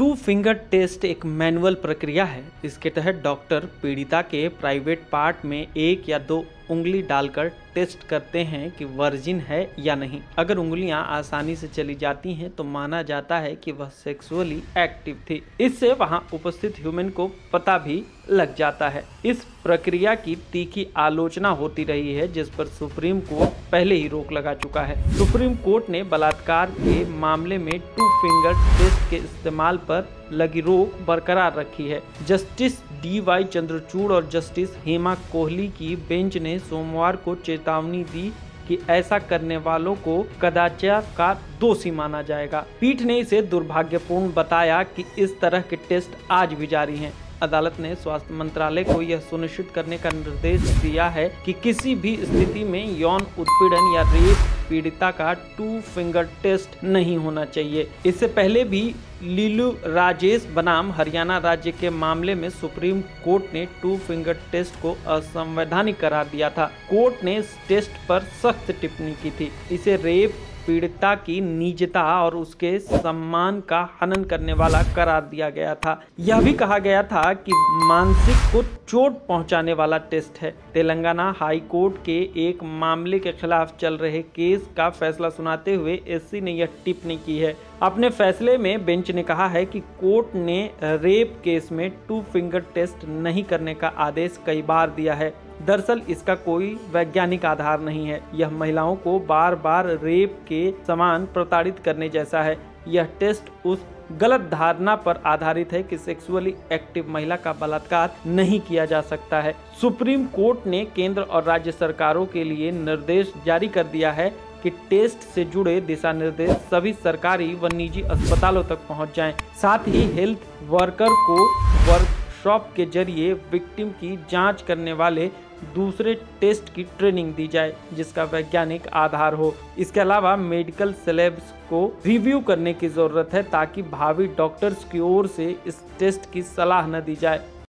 To finger test एक manual प्रक्रिया है। इसके तहत डॉक्टर पीड़िता के प्राइवेट पार्ट में एक या दो उंगली डालकर टेस्ट करते हैं कि वर्जिन है या नहीं। अगर उंगलियां आसानी से चली जाती हैं तो माना जाता है कि वह सेक्सुअली एक्टिव थी। इससे वहां उपस्थित ह्यूमन को पता भी लग जाता है। इस प्रक्रिया की तीखी आलोचना होती रही है, जिस पर सुप्रीम कोर्ट पहले ही रोक लगा चुका है। सुप्रीम कोर्ट ने बलात्कार के मामले में टू फिंगर टेस्ट के इस्तेमाल पर लगी रोक बरकरार रखी है। जस्टिस DY चंद्रचूड़ और जस्टिस हेमा कोहली की बेंच ने सोमवार को चेतावनी दी कि ऐसा करने वालों को कदाचार का दोषी माना जाएगा। पीठ ने इसे दुर्भाग्यपूर्ण बताया कि इस तरह के टेस्ट आज भी जारी हैं। अदालत ने स्वास्थ्य मंत्रालय को यह सुनिश्चित करने का निर्देश दिया है कि किसी भी स्थिति में यौन उत्पीड़न या रेप पीड़िता का टू फिंगर टेस्ट नहीं होना चाहिए। इससे पहले भी लीलू राजेश बनाम हरियाणा राज्य के मामले में सुप्रीम कोर्ट ने टू फिंगर टेस्ट को असंवैधानिक करार दिया था। कोर्ट ने इस टेस्ट पर सख्त टिप्पणी की थी। इसे रेप पीड़िता की निजता और उसके सम्मान का हनन करने वाला करार दिया गया था। यह भी कहा गया था कि मानसिक को चोट पहुंचाने वाला टेस्ट है। तेलंगाना हाई कोर्ट के एक मामले के खिलाफ चल रहे केस का फैसला सुनाते हुए SC ने यह टिप्पणी की है। अपने फैसले में बेंच ने कहा है कि कोर्ट ने रेप केस में टू फिंगर टेस्ट नहीं करने का आदेश कई बार दिया है। दरअसल इसका कोई वैज्ञानिक आधार नहीं है। यह महिलाओं को बार बार रेप के समान प्रताड़ित करने जैसा है। यह टेस्ट उस गलत धारणा पर आधारित है कि सेक्सुअली एक्टिव महिला का बलात्कार नहीं किया जा सकता है। सुप्रीम कोर्ट ने केंद्र और राज्य सरकारों के लिए निर्देश जारी कर दिया है कि टेस्ट से जुड़े दिशा निर्देश सभी सरकारी व निजी अस्पतालों तक पहुंच जाएं। साथ ही हेल्थ वर्कर को वर्कशॉप के जरिए विक्टिम की जांच करने वाले दूसरे टेस्ट की ट्रेनिंग दी जाए जिसका वैज्ञानिक आधार हो। इसके अलावा मेडिकल सिलेबस को रिव्यू करने की जरूरत है ताकि भावी डॉक्टर्स की ओर से इस टेस्ट की सलाह न दी जाए।